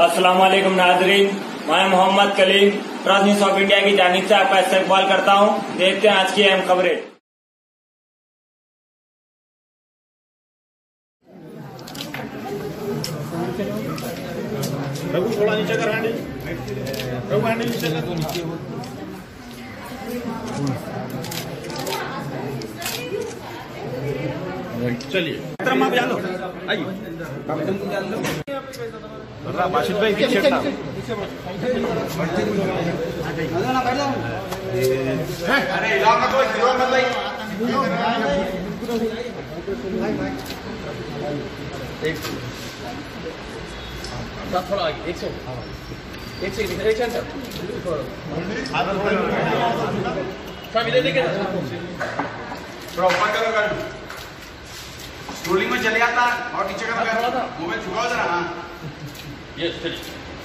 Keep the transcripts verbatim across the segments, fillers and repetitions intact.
अस्सलाम वालेकुम नाजरीन, मैं Mohammad Kaleem press news of India की जानिब से आपका इस्तकबाल करता हूं। देखते हैं आज की अहम खबरें। थोड़ा नीचे कर हैंडल, रघु हैंडल नीचे कर। चलिए आप जान लो, आइए बाशिद भाई पीछे हटा। अरे इलाका कोई गिरो मत भाई। एक थोड़ा आगे, एक सेकंड एक सेकंड एक सेकंड सर इधर देखिए थोड़ा ऊपर करो कर स्क्रोलिंग में चले जाता और नीचे कर मोबाइल झुकाओ जरा। हाँ यस चलिए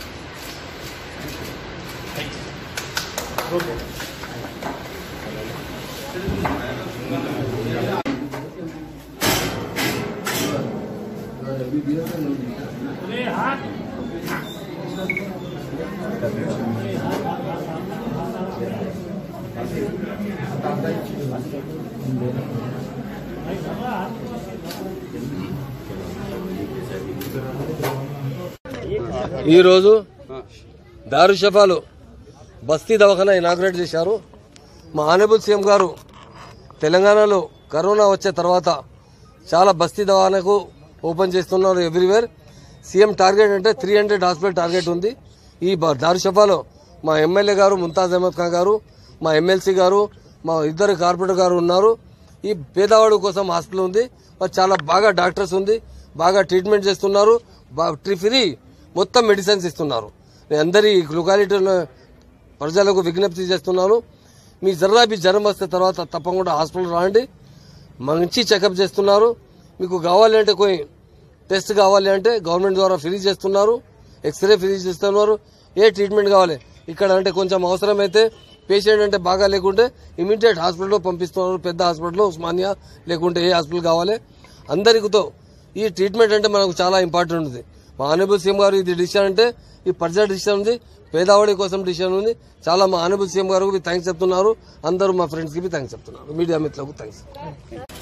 ఈ రోజు దారుషఫాలో బస్తీ దవాఖానా ఇనాగ్రేట్ చేశారు. మా ఆనరబుల్ సీఎం గారు తెలంగాణలో కరోనా వచ్చే తర్వాత చాలా బస్తీ దవాఖానాకు ఓపెన్ చేస్తున్నారు ఎవ్రీవేర్. సీఎం టార్గెట్ అంటే త్రీ హండ్రెడ్ హాస్పిటల్ టార్గెట్ ఉంది. ఈ దారుషఫాలో మా ఎమ్మెల్యే గారు ముంతాజ్ అహ్మద్ ఖాన్ గారు, మా ఎమ్మెల్సీ గారు, మా ఇద్దరు కార్పొరేటర్ గారు ఉన్నారు. ఈ పేదవాడు కోసం హాస్పిటల్ ఉంది. చాలా బాగా డాక్టర్స్ ఉంది, బాగా ట్రీట్మెంట్ చేస్తున్నారు, ఫ్రీ మొత్తం మెడిసిన్స్ ఇస్తున్నారు. నేను అందరి లొకాలిటీలో ప్రజలకు విజ్ఞప్తి చేస్తున్నాను, మీ జర్రా బి జ్వరం వస్తే తర్వాత తప్పకుండా హాస్పిటల్ రాండి. మంచి చెకప్ చేస్తున్నారు. మీకు కావాలి అంటే કોઈ టెస్ట్ కావాలి అంటే గవర్నమెంట్ ద్వారా ఫ్రీ చేస్తున్నారు. ఎక్స్రే ఫ్రీ చేస్తున్నారు. ఏ ట్రీట్మెంట్ కావాలి ఇక్కడ అంటే కొంచెం అవసరమైతే పేషెంట్ అంటే బాగా లేకుంటే ఇమీడియట్ హాస్పిటల్లో పంపిస్తున్నారు. పెద్ద హాస్పిటల్ ఉస్మానియా లేకుంటే ఏ హాస్పిటల్ కావాలి అందరితో ఈ ట్రీట్మెంట్ అంటే మనకు చాలా ఇంపార్టెంట్ ఉంది. మా ఆనరబుల్ సీఎం గారు ఇది డిసిషన్ అంటే ఈ ప్రజా డిసిషన్ ఉంది, పేదవాడి కోసం డిసిషన్ ఉంది. చాలా మా ఆనరబుల్ సీఎం గారు థ్యాంక్స్ చెప్తున్నారు. అందరూ మా ఫ్రెండ్స్ కి థ్యాంక్స్ చెప్తున్నారు. మీడియా మిత్రులకు థ్యాంక్స్.